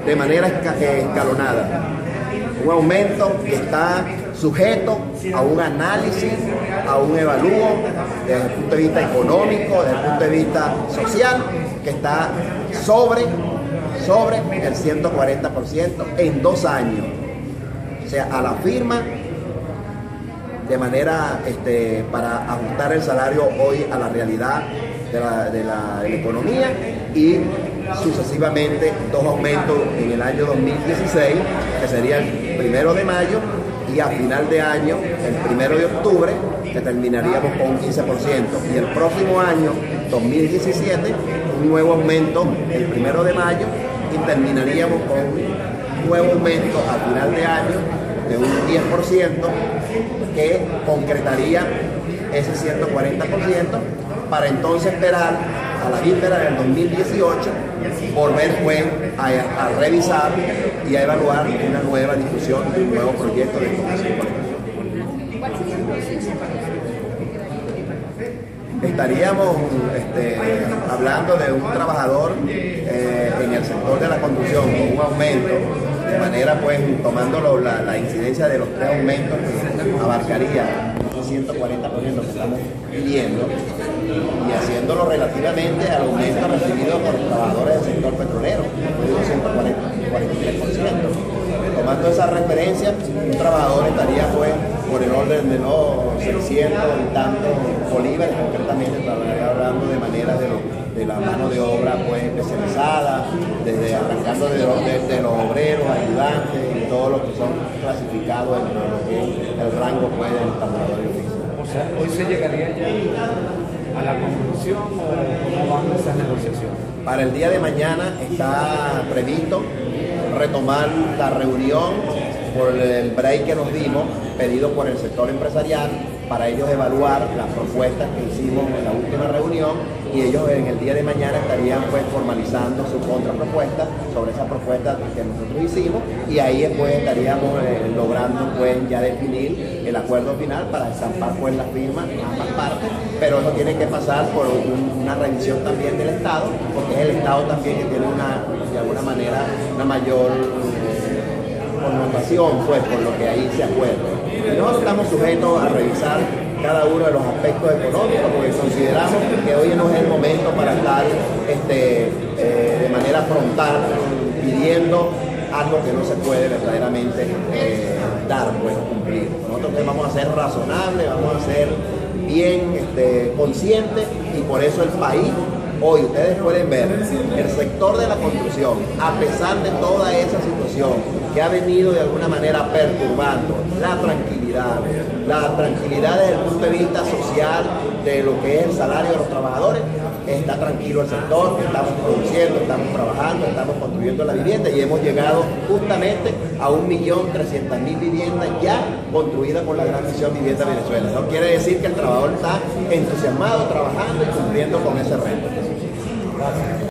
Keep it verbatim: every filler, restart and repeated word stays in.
de manera escalonada. Un aumento que está sujeto a un análisis, a un evalúo desde el punto de vista económico, desde el punto de vista social, que está sobre, sobre el ciento cuarenta por ciento en dos años. O sea, a la firma, de manera este, para ajustar el salario hoy a la realidad de la, de la, de la economía, y sucesivamente dos aumentos en el año dos mil dieciséis, que sería el primero de mayo, y a final de año, el primero de octubre, que terminaríamos con un quince por ciento. Y el próximo año, dos mil diecisiete, un nuevo aumento el primero de mayo, y terminaríamos con un nuevo aumento a final de año de un diez por ciento, que concretaría ese ciento cuarenta por ciento, para entonces esperar a la víspera del dos mil dieciocho volver pues a, a revisar y a evaluar una nueva discusión, un nuevo proyecto de comisión. Estaríamos este, hablando de un trabajador eh, en el sector de la construcción con un aumento, de manera pues tomando lo, la, la incidencia de los tres aumentos, que abarcaría un ciento cuarenta por ciento que estamos pidiendo, y haciéndolo relativamente al aumento recibido por los trabajadores del sector petrolero, que es un ciento cuarenta y tres por ciento. Tomando esa referencia, un trabajador estaría pues por el orden de los seiscientos y tantos bolívares, concretamente estaría hablando de manera de, lo, de la mano de obra pues especializada, desde arrancando de los, de, de los obreros, ayudantes y todos los que son clasificados en lo que es el rango pues del trabajador de oficio. O sea, hoy se llegaría ya a la conclusión, o cómo van esas negociaciones. Para el día de mañana está previsto retomar la reunión por el break que nos dimos, pedido por el sector empresarial, para ellos evaluar las propuestas que hicimos en la última reunión, y ellos en el día de mañana estarían pues formalizando su contrapropuesta sobre esa propuesta que nosotros hicimos, y ahí después estaríamos eh, logrando pues ya definir el acuerdo final para estampar pues la firma a ambas partes, pero eso tiene que pasar por un, una revisión también del Estado, porque es el Estado también que tiene una, de alguna manera, una mayor eh, connotación pues por lo que ahí se acuerda. Y nosotros estamos sujetos a revisar cada uno de los aspectos económicos, porque consideramos que hoy no es el momento para estar este, eh, de manera frontal pidiendo algo que no se puede verdaderamente eh, dar, pues cumplir. Nosotros vamos a ser razonables, vamos a ser bien este, conscientes, y por eso el país, hoy ustedes pueden ver, el sector de la construcción, a pesar de toda esa situación que ha venido de alguna manera perturbando la tranquilidad, la tranquilidad desde el punto de vista social de lo que es el salario de los trabajadores, está tranquilo el sector, estamos produciendo, estamos trabajando, estamos construyendo la vivienda, y hemos llegado justamente a un millón trescientas mil viviendas ya construidas por la Gran Misión Vivienda Venezuela. No quiere decir que el trabajador está entusiasmado, trabajando y cumpliendo con ese reto. Gracias.